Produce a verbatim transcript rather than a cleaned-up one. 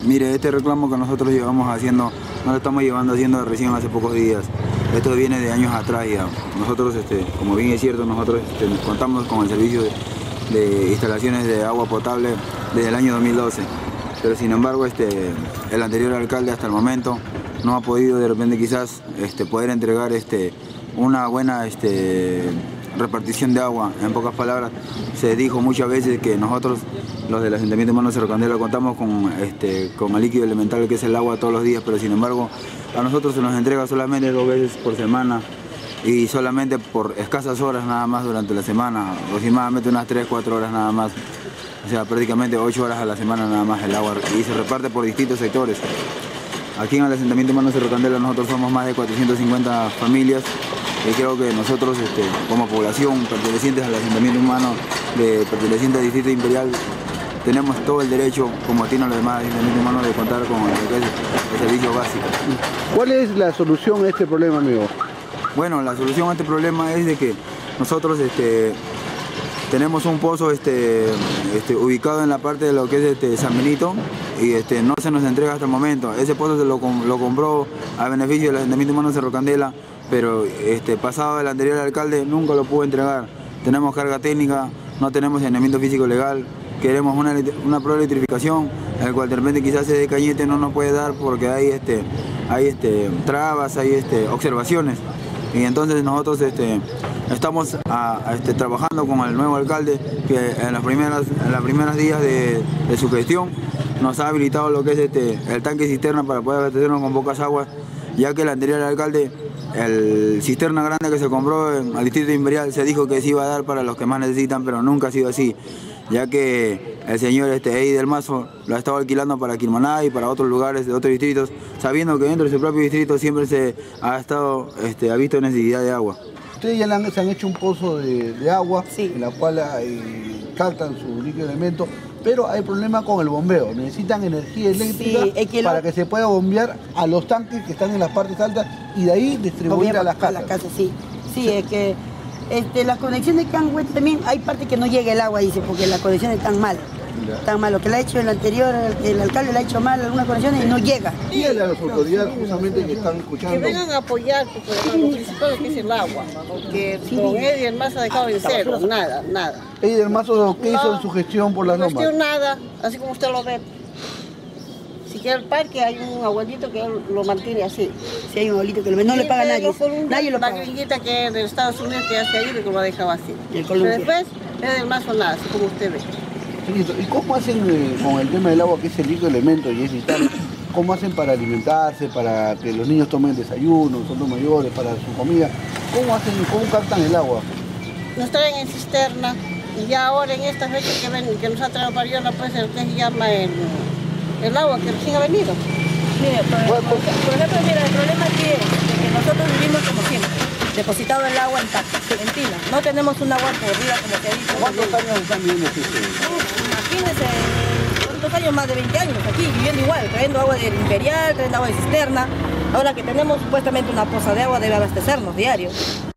Mire, este reclamo que nosotros llevamos haciendo, no lo estamos llevando haciendo recién hace pocos días. Esto viene de años atrás ya. Nosotros, este, como bien es cierto, nosotros este, contamos con el servicio de, de instalaciones de agua potable desde el año dos mil doce. Pero sin embargo, este, el anterior alcalde hasta el momento no ha podido de repente quizás este, poder entregar este, una buena este, repartición de agua. En pocas palabras, se dijo muchas veces que nosotros, los del Asentamiento Humano Cerro Candela, contamos con, este, con el líquido elemental que es el agua todos los días, pero sin embargo a nosotros se nos entrega solamente dos veces por semana y solamente por escasas horas nada más durante la semana, aproximadamente unas tres, cuatro horas nada más. O sea, prácticamente ocho horas a la semana nada más el agua y se reparte por distintos sectores. Aquí en el Asentamiento Humano Cerro Candela nosotros somos más de cuatrocientas cincuenta familias y creo que nosotros este, como población pertenecientes al Asentamiento Humano, de, pertenecientes al Distrito Imperial, tenemos todo el derecho, como tienen los demás asentamientos humanos, de contar con el, el servicio básico. ¿Cuál es la solución a este problema, amigo? Bueno, la solución a este problema es de que nosotros este, tenemos un pozo este, este, ubicado en la parte de lo que es este, San Benito y este, no se nos entrega hasta el momento. Ese pozo se lo, lo compró a beneficio del Asentamiento Humano Cerro Candela, pero este, pasado el anterior alcalde nunca lo pudo entregar. Tenemos carga técnica, no tenemos saneamiento físico legal. Queremos una, una prueba de electrificación, el cual de repente quizás ese Cañete no nos puede dar porque hay, este, hay este, trabas, hay este, observaciones. Y entonces nosotros este, estamos a, a, este, trabajando con el nuevo alcalde que en los primeros en los primeros días de, de su gestión nos ha habilitado lo que es este, el tanque cisterna para poder abastecernos con pocas aguas, ya que el anterior alcalde, el cisterna grande que se compró en el Distrito Imperial, se dijo que se iba a dar para los que más necesitan, pero nunca ha sido así, ya que el señor este, Eddie del Mazo lo ha estado alquilando para Quilmaná y para otros lugares de otros distritos, sabiendo que dentro de su propio distrito siempre se ha estado, este, ha visto necesidad de agua. Ustedes ya han, se han hecho un pozo de, de agua, sí, en la cual hay, captan su líquido elemento, pero hay problema con el bombeo. Necesitan energía eléctrica, sí, es que para lo... que se pueda bombear a los tanques que están en las partes altas y de ahí distribuir a las casas. A las casas, sí. Sí, sí, es que este, las conexiones que han puesto también, hay partes que no llega el agua, dice, porque las conexiones están mal. Tan mal, lo que le ha hecho el anterior, el, el alcalde le ha hecho mal algunas conexiones y no llega. Y a las autoridades justamente que están escuchando. Que vengan a apoyar, porque lo principal que es el agua, porque sí, don Eddie del Mazo ha dejado en cero, nada, nada. Eddie del Mazo, ¿qué hizo en su gestión por las normas? No gestión nada, así como usted lo ve. Si quiere el parque, hay un abuelito que lo mantiene así. Si hay un abuelito que lo no le paga a nadie. Un, nadie lo paga. La gringuita que es de Estados Unidos que hace ahí, que lo ha dejado así. Pero después, Eddie del Mazo nada, así como usted ve. ¿Y cómo hacen eh, con el tema del agua, que es el líquido elemento y es vital? ¿Cómo hacen para alimentarse, para que los niños tomen desayuno, los adultos mayores, para su comida? ¿Cómo hacen, cómo captan el agua? Nos traen en cisterna y ya ahora en estas fechas que, ven, que nos ha traído Pariola, pues el que se llama el, el agua que recién ha venido. Mire, por, por, por ejemplo, mira, el problema aquí es que nosotros vivimos como siempre, depositado el agua en tacas, en tina. No tenemos un agua podrida como se dice. ¿Cuántos años están viviendo ustedes? Imagínense, ¿cuántos años? Más de veinte años aquí, viviendo igual, trayendo agua del Imperial, trayendo agua de cisterna. Ahora que tenemos supuestamente una poza de agua, debe abastecernos diario.